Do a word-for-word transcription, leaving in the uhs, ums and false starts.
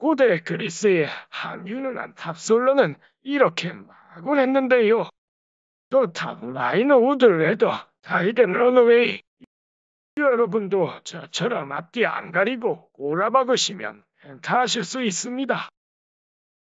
고대 그리스의 한 유능한 탑솔러는 이렇게 말하곤 했는데요. 또 탑라이너 우드레더 타이든 런어웨이. 여러분도 저처럼 앞뒤 안 가리고 꼬라박으시면 엔터하실 수 있습니다.